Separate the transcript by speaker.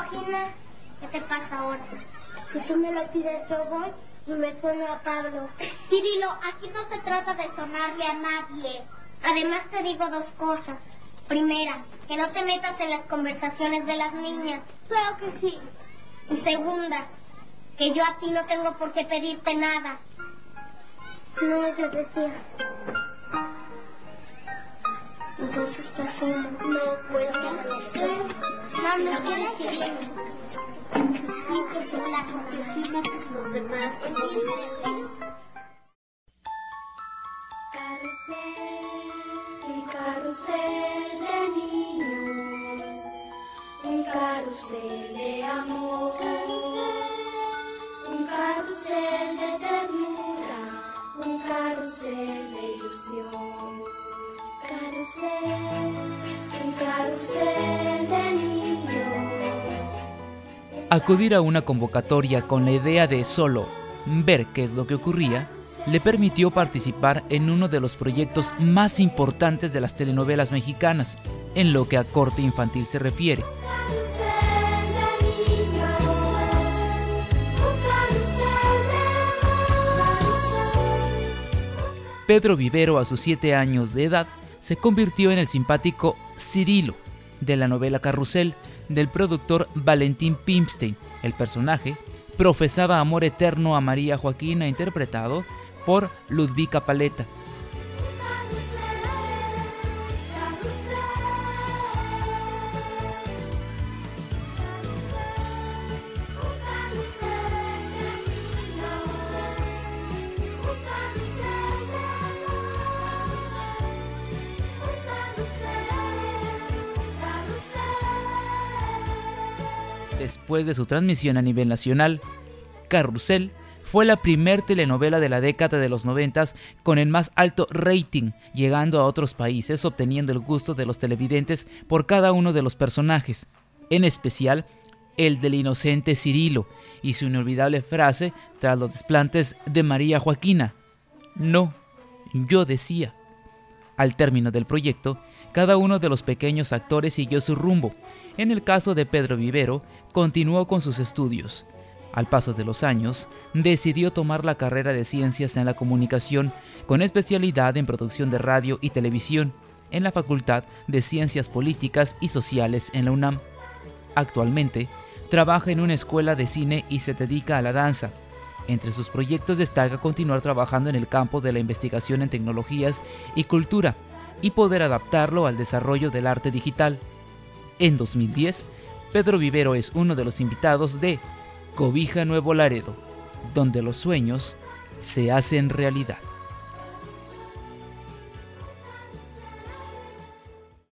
Speaker 1: página. ¿Qué te pasa ahora? Si tú me lo pides, yo voy y me sueno a Pablo. Cirilo, aquí no se trata de sonarle a nadie. Además te digo dos cosas. Primera, que no te metas en las conversaciones de las niñas. Claro que sí. Y segunda, que yo a ti no tengo por qué pedirte nada. No, yo decía. Entonces, ¿qué hacemos? No puedo. No quiero decirle eso. Sí, que son las oficinas de los demás.
Speaker 2: Un carrusel de niños, un carrusel de amor, un carrusel de ternura, un carrusel de ilusión. Un carrusel de niños.
Speaker 3: Acudir a una convocatoria con la idea de solo ver qué es lo que ocurría le permitió participar en uno de los proyectos más importantes de las telenovelas mexicanas, en lo que a corte infantil se refiere. Pedro Vivero, a sus 7 años de edad, se convirtió en el simpático Cirilo de la novela Carrusel del productor Valentín Pimstein. El personaje profesaba amor eterno a María Joaquina, interpretado por Ludvika Paleta. Después de su transmisión a nivel nacional, Carrusel fue la primer telenovela de la década de los 90 con el más alto rating, llegando a otros países, obteniendo el gusto de los televidentes por cada uno de los personajes, en especial el del inocente Cirilo y su inolvidable frase tras los desplantes de María Joaquina: "No, yo decía". Al término del proyecto, cada uno de los pequeños actores siguió su rumbo. En el caso de Pedro Vivero, continuó con sus estudios. Al paso de los años, decidió tomar la carrera de Ciencias en la Comunicación, con especialidad en producción de radio y televisión, en la Facultad de Ciencias Políticas y Sociales en la UNAM. Actualmente, trabaja en una escuela de cine y se dedica a la danza. Entre sus proyectos destaca continuar trabajando en el campo de la investigación en tecnologías y cultura, y poder adaptarlo al desarrollo del arte digital. En 2010, Pedro Vivero es uno de los invitados de Cobija Nuevo Laredo, donde los sueños se hacen realidad.